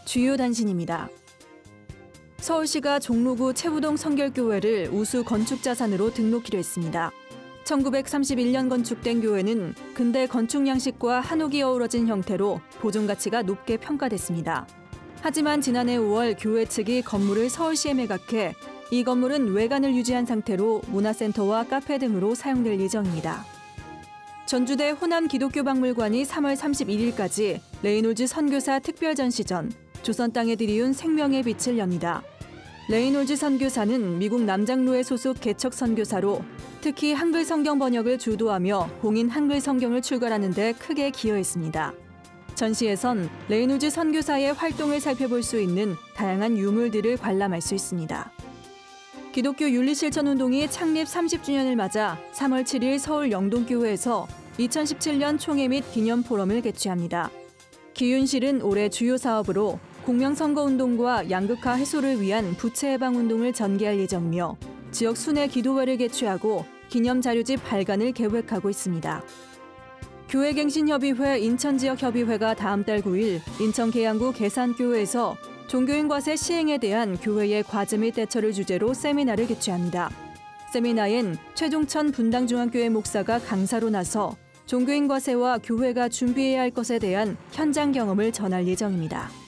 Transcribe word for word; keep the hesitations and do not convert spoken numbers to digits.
주요 단신입니다. 서울시가 종로구 채부동 성결교회를 우수 건축자산으로 등록키로 했습니다. 천구백삼십일 년 건축된 교회는 근대 건축 양식과 한옥이 어우러진 형태로 보존가치가 높게 평가됐습니다. 하지만 지난해 오월 교회 측이 건물을 서울시에 매각해 이 건물은 외관을 유지한 상태로 문화센터와 카페 등으로 사용될 예정입니다. 전주대 호남 기독교 박물관이 삼월 삼십일 일까지 레이놀즈 선교사 특별전시전 조선 땅에 들이운 생명의 빛을 엽니다. 레이놀즈 선교사는 미국 남장로회 소속 개척 선교사로 특히 한글 성경 번역을 주도하며 공인 한글 성경을 출간하는 데 크게 기여했습니다. 전시에선 레이놀즈 선교사의 활동을 살펴볼 수 있는 다양한 유물들을 관람할 수 있습니다. 기독교 윤리실천운동이 창립 삼십 주년을 맞아 삼월 칠 일 서울 영동교회에서 이천십칠 년 총회 및 기념 포럼을 개최합니다. 기윤실은 올해 주요 사업으로 공명선거운동과 양극화 해소를 위한 부채 해방 운동을 전개할 예정이며 지역 순회 기도회를 개최하고 기념자료집 발간을 계획하고 있습니다. 교회갱신협의회 인천지역협의회가 다음 달 구 일 인천 계양구 계산교회에서 종교인 과세 시행에 대한 교회의 과제 및 대처를 주제로 세미나를 개최합니다. 세미나엔 최종천 분당중앙교회 목사가 강사로 나서 종교인 과세와 교회가 준비해야 할 것에 대한 현장 경험을 전할 예정입니다.